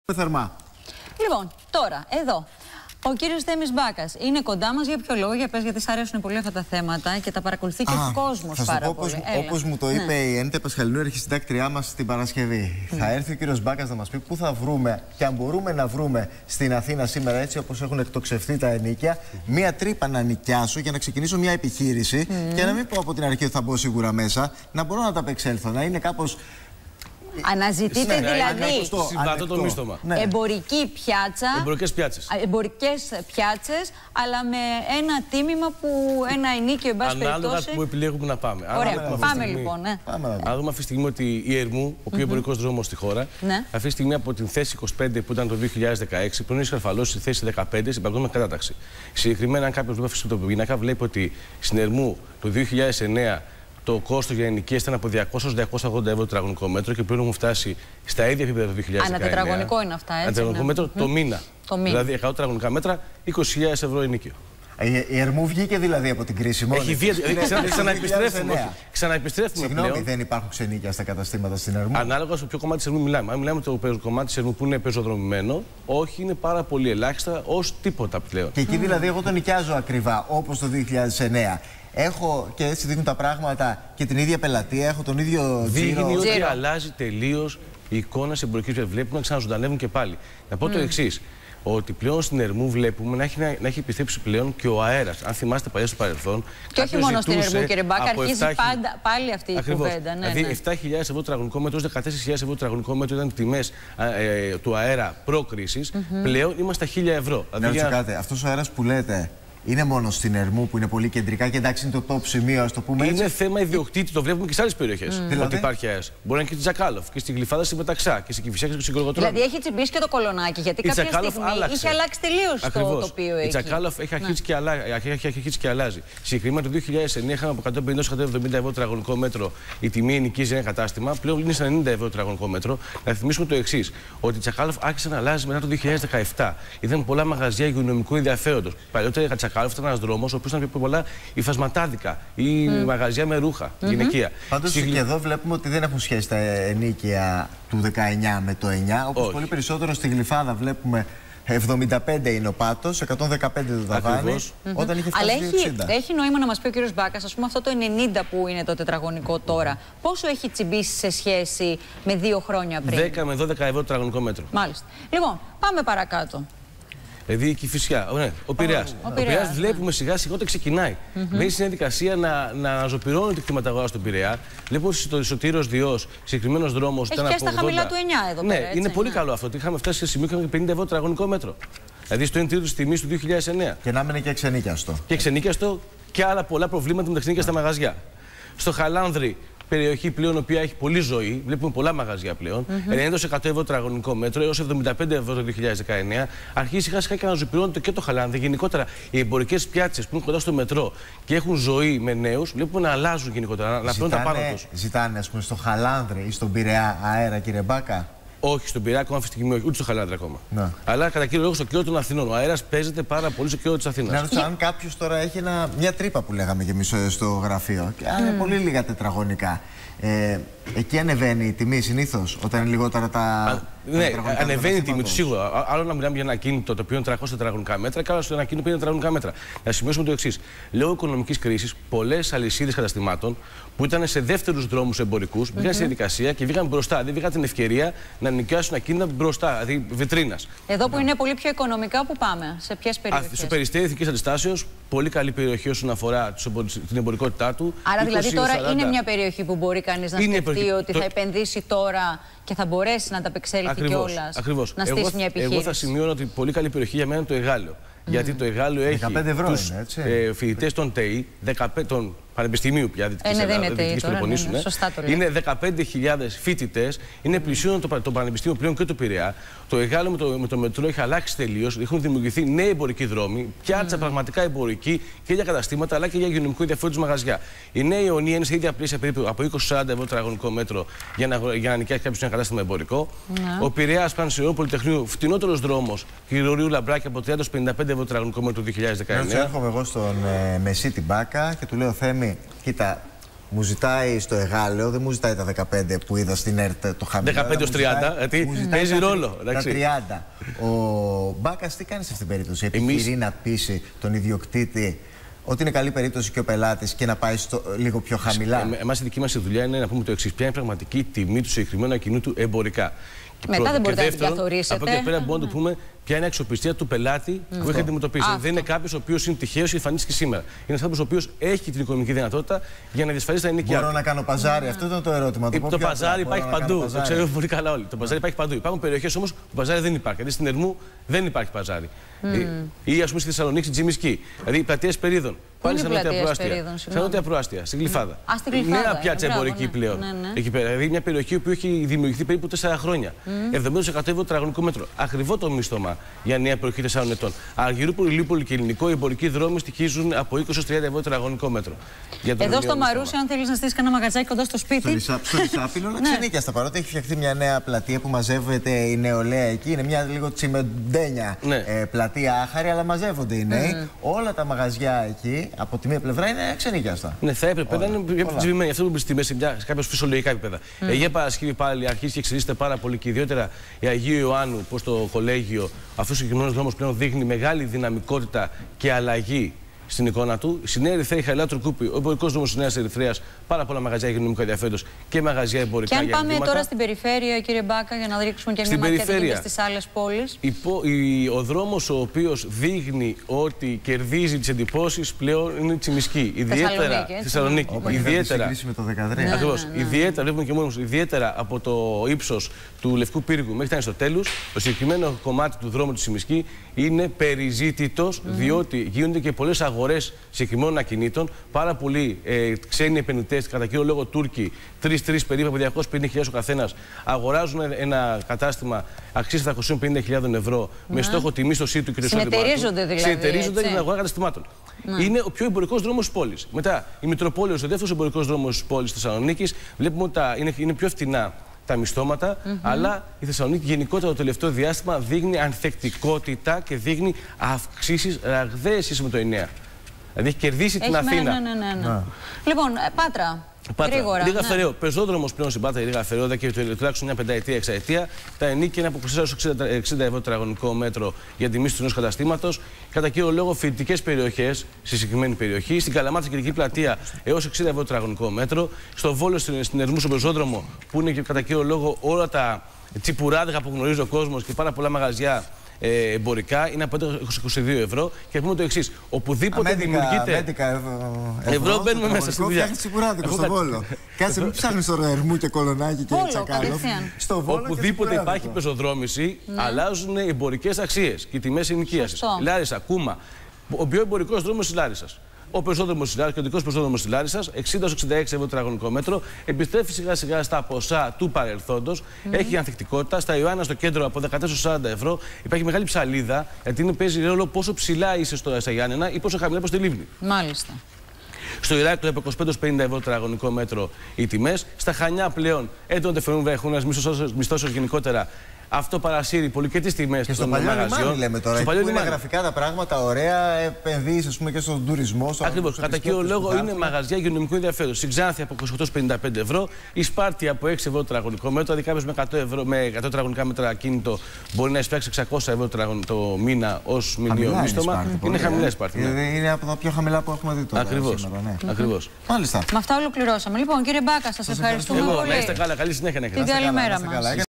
Θερμά. Λοιπόν, τώρα, εδώ. Ο κύριος Θέμης Μπάκας είναι κοντά μας. Για ποιο λόγο? Για πες, γιατί σ' αρέσουν πολύ αυτά τα θέματα και τα παρακολουθεί και ο κόσμος πάρα πολύ. Όπως μου το είπε η Έννητα Πασχαλινού, αρχισυντάκτριά μας την Παρασκευή. Θα έρθει ο κύριος Μπάκας να μας πει πού θα βρούμε και αν μπορούμε να βρούμε στην Αθήνα σήμερα, έτσι όπως έχουν εκτοξευθεί τα ενοίκια, μία τρύπα να νοικιάσω για να ξεκινήσω μια επιχείρηση και να μην πω από την αρχή ότι θα μπω σίγουρα μέσα, να μπορώ να τα απεξέλθω, να είναι κάπως. Αναζητείτε δηλαδή συμβατό το μίστομα. Εμπορική πιάτσα. Εμπορικές πιάτσες, αλλά με ένα τίμημα που ένα ενίκιο, εν πάση περιπτώσει. Ανάλογα που επιλέγουμε να πάμε. Ωραία, πάμε λοιπόν. Αν δούμε αυτή τη στιγμή ότι η Ερμού, ο πιο εμπορικός δρόμος στη χώρα, αυτή τη στιγμή από την θέση 25 που ήταν το 2016, πριν έχει καρφαλώσει στη θέση 15 στην παγκόσμια κατάταξη. Συγκεκριμένα, αν κάποιο βλέπει το πίνακα, βλέπει ότι στην Ερμού το 2009 το κόστος για ενοικίες ήταν από 200 έως 280 ευρώ το τετραγωνικό μέτρο και πλέον έχουν φτάσει στα ίδια επίπεδα το 2019. Ανατετραγωνικό είναι αυτά, έτσι. Ανατετραγωνικό μέτρο το μήνα. Δηλαδή 100 τετραγωνικά μέτρα, 20.000 ευρώ ενοικίο. Η Ερμού βγήκε δηλαδή από την κρίση μόνη. Έχει βγει, ξαναεπιστρέφουμε. Συγγνώμη, πλέον. δεν υπάρχουν ξενίκια στα καταστήματα στην Ερμού. Ανάλογα στο ποιο κομμάτι της Ερμού μιλάμε. Αν μιλάμε το κομμάτι της Ερμού που είναι πεζοδρομημένο, όχι, είναι πάρα πολύ ελάχιστα ως τίποτα πλέον. Και εκεί δηλαδή εγώ το νοικιάζω ακριβά, όπως το 2009. Έχω και έτσι δείχνουν τα πράγματα και την ίδια πελατεία, έχω τον ίδιο τζίρο. Δείχνει ότι αλλάζει τελείως η εικόνα σε εμπορική ζωή. Βλέπουμε να ξαναζωντανεύουν και πάλι. Να πω το εξής. Ότι πλέον στην Ερμού βλέπουμε να έχει επιστρέψει πλέον και ο αέρας. Αν θυμάστε παλιά στο παρελθόν. Και όχι μόνο στην Ερμού, κύριε Μπάκα, αρχίζει πάλι αυτή η κουβέντα. Δηλαδή 7.000 ευρώ τετραγωνικό μέτρο, 14.000 ευρώ τετραγωνικό μέτρο ήταν οι τιμές του αέρα προ-κρίσης. Πλέον είμαστε στα 1.000 ευρώ. Να ρωτήσω κάτι, αυτός ο αέρας που λέτε. Είναι μόνο στην Ερμού που είναι πολύ κεντρικά και εντάξει είναι το top σημείο, ας το πούμε έτσι. Είναι θέμα ιδιοκτήτη, το βλέπουμε και σε άλλες περιοχές. Ότι υπάρχει αέρας. Μπορεί να είναι και στη Τζακάλοφ και στη Γλυφάδα, στη Μεταξά και στη Κηφισιά και στην Κολοκοτρώνη. Δηλαδή έχει τσιμπήσει και το κολονάκι, γιατί κάποια στιγμή είχε αλλάξει τελείως το τοπίο εκεί. Η Τζακάλοφ έχει αρχίσει και αλλάζει. Συγκεκριμένα το 2009 είχαμε από 150-170 ευρώ τετραγωνικό μέτρο η τιμή ενοικίας για ένα κατάστημα, πλέον είναι στα 90 ευρώ τετραγωνικό μέτρο. Να θυμίσουμε το εξής, ότι η Τζακάλοφ άρχισε να αλλάζει μετά το 2017. Είδαμε πολλά μαγαζιά υγειονομικού ενδιαφέροντος. Παλιότερα η Τζακάλοφ ήταν ένας δρόμος, ο οποίος ήταν πιο πολλά υφασματάδικα ή μαγαζιά με ρούχα γυναικεία. Πάντως και εδώ βλέπουμε ότι δεν έχουν σχέση τα ενίκια του 19 με το 9. Όπως πολύ περισσότερο στη Γλυφάδα βλέπουμε 75 είναι ο πάτος, 115 το ταβάνι, όταν είχε φτάσει Αλλά έχει νόημα να μας πει ο κύριος Μπάκας, ας πούμε αυτό το 90 που είναι το τετραγωνικό τώρα, πόσο έχει τσιμπήσει σε σχέση με 2 χρόνια πριν? 10 με 12 ευρώ τετραγωνικό μέτρο. Μάλιστα. Λοιπόν, πάμε παρακάτω. Δηλαδή η Κηφισιά, ο Πειραιάς. Ο Πειραιάς βλέπουμε σιγά σιγά ότι ξεκινάει. Μπαίνει στην διαδικασία να αναζωπυρώνει την κτηματαγορά στον Πειραιά. Βλέπουμε ότι ο Σωτήρος Διός, συγκεκριμένος δρόμος. Έχει πιάσει τα χαμηλά του 9 εδώ πέρα. Ναι, είναι πολύ καλό αυτό. Είχαμε φτάσει σε σημείο και είχαμε 50 ευρώ τετραγωνικό μέτρο. Δηλαδή στο 1 τρίτο τη τιμή του 2009. Και να μείνει και ξενίκιαστο. Και ξενίκιαστο και άλλα πολλά προβλήματα με τα ξενίκια στα μαγαζιά. Στο Χαλάνδρη, περιοχή πλέον η οποία έχει πολλή ζωή, βλέπουμε πολλά μαγαζιά πλέον. 90% ευρώ τετραγωνικό μέτρο έως 75 ευρώ το 2019. Αρχίζει σιγά σιγά και αναζωπυρώνεται και το Χαλάνδρη. Γενικότερα οι εμπορικές πιάτσες που είναι κοντά στο μετρό και έχουν ζωή με νέους, βλέπουμε να αλλάζουν γενικότερα, να πλέον τα πάνω τους. Ζητάνε, ας πούμε, στο Χαλάνδρη ή στον Πειραιά αέρα, κύριε Μπάκα? Όχι, στον Πειραιά ακόμα αυτή τη στιγμή, ούτε στο Χαλάνδρη ακόμα. Ναι. Αλλά κατά κύριο λόγο στο κέντρο των Αθηνών. Ο αέρας παίζεται πάρα πολύ στο κέντρο της Αθήνας. Να ρωτήσω αν κάποιος τώρα έχει μια τρύπα που λέγαμε και εμείς στο γραφείο, και αν είναι πολύ λίγα τετραγωνικά. Εκεί ανεβαίνει η τιμή συνήθως, όταν είναι λιγότερα τα. Ναι, ανεβαίνει η τιμή του σίγουρα. Άλλο να μιλάμε για ένα ακίνητο το οποίο είναι 300 τετραγωνικά μέτρα, και άλλο ένα ακίνητο που είναι τετραγωνικά μέτρα. Να σημειώσουμε το εξής. Λόγω οικονομικής κρίσης, πολλές αλυσίδες καταστημάτων που ήταν σε δεύτερους δρόμους εμπορικούς μπήκαν στη διαδικασία και βγήκαν μπροστά. Δεν βγήκαν την ευκαιρία να νοικιάσουν ακίνητα μπροστά, δηλαδή βιτρίνας. Εδώ που είναι πολύ πιο οικονομικά, που πάμε, σε ποιες περιοχές? Στο Περιστέρι Ηθικής Αντιστάσεως, πολύ καλή περιοχή όσον αφορά την εμπορικότητα του. Άρα δηλαδή τώρα είναι μια περιοχή που μπορεί κανείς να σκεφτεί ότι θα επενδύσει τώρα και θα μπορέσει να ανταπεξέλθει κιόλας, να στήσει μια επιχείρηση. Εγώ θα σημειώνω ότι πολύ καλή περιοχή για μένα είναι το Εγάλεο. Γιατί το Εγάλεο έχει τους φοιτητές των ΤΕΙ, των πανεπιστημίου πια, δυτικής προπονήσεων. Είναι 15.000 φοιτητές, είναι πλησίον το πανεπιστήμιο πλέον και το Πειραιά. Το Εγάλεο με το μετρό έχει αλλάξει τελείως, έχουν δημιουργηθεί νέοι εμπορικοί δρόμοι, πιάτσα πραγματικά εμπορική και για καταστήματα αλλά και για υγειονομικό ενδιαφέρον μαγαζιά. Η Νέα Ιωνία είναι σε ίδια πλαίσια περίπου από 20-40 ευρώ τετραγωνικό μέτρο για να νοικιάσει κάποιο ένα κατάστημα εμπορικό. Ο Πειραιάς Πανσιρό Πολυτεχνείου, φτηνότερος δρόμος, Χειρορείου Λαμπράκη από 30-55 ευρώ τετραγωνικό μέτρο το 2019. Έρχομαι εγώ στον Μεσίτη Μπάκα και του λέω, Θέμη, κοίτα, μου ζητάει στο Εγάλεο, δεν μου ζητάει τα 15 που είδα στην ΕΡΤ το χαμηλό. 15 ως 30, γιατί παίζει ρόλο. Τα 30. Ο Μπάκας τι κάνει σε αυτήν την περίπτωση? Επιχειρεί να πείσει τον ιδιοκτήτη ότι είναι καλή περίπτωση και ο πελάτης και να πάει λίγο πιο χαμηλά? Εμάς η δική μας δουλειά είναι να πούμε το εξής: ποια είναι η πραγματική τιμή του συγκεκριμένου ακινήτου εμπορικά. Μετά δεν μπορείτε να την καθορίσετε. Από εκεί πέρα μπορούμε να το πούμε ποια είναι η αξιοπιστία του πελάτη που έχει αντιμετωπίσει. Δεν είναι κάποιος ο οποίος είναι τυχαίος και εμφανίστηκε σήμερα. Είναι κάποιος ο οποίος έχει την οικονομική δυνατότητα για να διασφαλίσει τα ενοικιά. Μπορώ να κάνω παζάρι, αυτό ήταν το ερώτημα. Το παζάρι υπάρχει παντού. Το ξέρουμε πολύ καλά όλοι. Το παζάρι υπάρχει παντού. Υπάρχουν περιοχές όμως που παζάρι δεν υπάρχει. Δηλαδή στην Ερμού δεν υπάρχει παζάρι. Ή ας πούμε στη Θεσσαλονίκη, Τζιμισκή. Δηλαδή πλατείες Περίδων. Πάλι στα νότια προάστια. Στα νότια προάστια, στην Γλυφάδα. Νέα πιάτσα εμπορική πλέον. Εκεί πέρα. Δηλαδή μια περιοχή που έχει δημιουργηθεί περίπου 4 χρόνια. 70% ευρώ τετραγωνικό μέτρο. Ακριβό το μίσθωμα για νέα περιοχή 4 ετών. Αργυρούπολη, Ηλιούπολη και Ελληνικό, οι εμπορικοί δρόμοι στοιχίζουν από 20 έως 30 ευρώ τετραγωνικό μέτρο. Εδώ στο Μαρούσι, αν θέλει να στήσει κανένα μαγαζάκι κοντά στο σπίτι. Στο Λυσάπηλο, ξενίκιαστα. Παρότι έχει φτιαχτεί μια νέα πλατεία που μαζεύεται η νεολαία εκεί. Είναι μια λίγο τσιμεντένια πλατεία άχαρη, αλλά μαζεύονται οι νέοι. Όλα τα μαγαζιά εκεί από τη μία πλευρά είναι ξενίκιαστα. Ναι, θα έπρεπε να είναι πιο επιτυχημένοι. Αυτό που βρίσκεται σε κάποια φυσιολογικά επίπεδα. Η Αγία Παρασκευή πάλι αρχίζει και εξελίσσεται πάρα πολύ και ιδιαίτερα η Αγίου Ιωάννου προς το κολέγιο. Αυτό ο συγκεκριμένος δρόμος πλέον δείχνει μεγάλη δυναμικότητα και αλλαγή στην εικόνα του. Στη Νέα Ερυθρέα, Χαλιάτρου Κούπη, ο εμπορικός δρόμος της Νέας Ερυθρέας, πάρα πολλά μαγαζιά υγειονομικού ενδιαφέροντος και μαγαζιά εμπορικά. Και αν πάμε τώρα στην περιφέρεια, κύριε Μπάκα, για να ρίξουμε και μια ματιά και στις άλλες πόλεις. Ο δρόμος ο οποίος δείχνει ότι κερδίζει τις εντυπώσεις πλέον είναι η Τσιμισκή. Ιδιαίτερα στη Θεσσαλονίκη. Ιδιαίτερα βλέπουμε και μόνος, ιδιαίτερα από το ύψος του Λευκού Πύργου μέχρι να είναι στο τέλος, το συγκεκριμένο κομμάτι του δρόμου της Τσιμισκή είναι περιζήτητος, διότι γίνονται και πολλές αγορές συγκεκριμένων ακινήτων. Πάρα πολλοί ξένοι επενδυτές, κατά κύριο λόγο Τούρκοι, 3 περίπου από 250.000 ο καθένας, αγοράζουν ένα κατάστημα αξίας 750.000 ευρώ με στόχο τη μίσθωσή του και το εισόδημά του. Συνεταιρίζονται δηλαδή. Συνεταιρίζονται για την αγορά καταστημάτων. Είναι ο πιο εμπορικός δρόμος της πόλης. Μετά η Μητροπόλεως, ο δεύτερος εμπορικός δρόμος της πόλης της Θεσσαλονίκης, βλέπουμε ότι είναι πιο φθηνά τα μισθώματα, αλλά η Θεσσαλονίκη γενικότερα το τελευταίο διάστημα δείχνει ανθεκτικότητα και δείχνει αυξήσεις ραγδαίες σχέση με το 9. Δηλαδή έχει κερδίσει την Αθήνα. Ναι. Λοιπόν, Πάτρα. Γρήγορα. Λίγα Φεραίο. Πεζόδρομος πλέον στην Πάτρα, Λίγα Φεραίο, και τουλάχιστον μια πενταετία, εξαετία. Τα ενίκια είναι από 24-60 ευρώ τετραγωνικό μέτρο για τη μίσθωση του νέου καταστήματος. Κατά κύριο λόγο, φοιτητικές περιοχές στη συγκεκριμένη περιοχή. Στην Καλαμάτα, στην Κεντρική Πλατεία, έως 60 ευρώ τετραγωνικό μέτρο. Στο Βόλο, στην Ερμού, στον πεζόδρομο, που είναι και κατά κύριο λόγο όλα τα τσιπουράδικα που γνωρίζει ο κόσμος και πάρα πολλά μαγαζιά εμπορικά, είναι από 22 ευρώ. Και πούμε το εξής: οπουδήποτε δημιουργείται. Ευρώ μπαίνουμε μέσα στη δουλειά. Φτιάχνει τσιπουράδικο στο Βόλο. Κάτσε, μην ψάχνει στο Ερμού και Κολονάκι και Τσακάλο. Οπουδήποτε υπάρχει πεζοδρόμηση, αλλάζουν οι εμπορικές αξίες και οι τιμές ενοικίασης. Λάρισα, Κούμα. Ο πιο εμπορικός δρόμος της Λάρισσας. Ο πεζόδρομος της Λάρισσας, ο κεντρικός πεζόδρομος της Λάρισσας, 60-66 ευρώ τετραγωνικό μέτρο, επιστρέφει σιγά σιγά στα ποσά του παρελθόντος, έχει ανθεκτικότητα. Στα Ιωάννα στο κέντρο από 14-40 ευρώ υπάρχει μεγάλη ψαλίδα, γιατί παίζει ρόλο πόσο ψηλά είσαι στα Γιάννενα ή πόσο χαμηλά προς τη Λίμνη. Μάλιστα. Στο Ηράκλειο από 25-50 ευρώ τετραγωνικό μέτρο οι τιμές. Στα Χανιά πλέον έντονε φαινόμενο έχουν ένας μισθώσεως γενικότερα. Αυτό παρασύρει πολύ και τις τιμές και των μαγαζιών. Λέμε τώρα, που είναι γραφικά τα πράγματα, ωραία, επενδύσεις ας πούμε και στον τουρισμό. Ακριβώς. Κατά κύριο λόγο είναι μαγαζιά υγειονομικού ενδιαφέροντος. Στην Ξάνθη από 28-55 ευρώ, η Σπάρτη από 6 ευρώ τετραγωνικό μέτρο. Δηλαδή κάποιος με 100 τετραγωνικά μέτρα ακίνητο μπορεί να εισπράξει 600 ευρώ το μήνα ως μηνιαίο μίσθωμα. Είναι χαμηλά η Σπάρτη. Είναι από τα πιο χαμηλά που έχουμε δει τώρα. Ακριβώς. Μάλιστα. Με αυτά ολοκληρώσαμε. Λοιπόν, κύριε Μπάκα, σας ευχαριστούμε πολύ. Να είστε καλά, καλή συνέχεια να έχετε. Την καλή μέρα μας.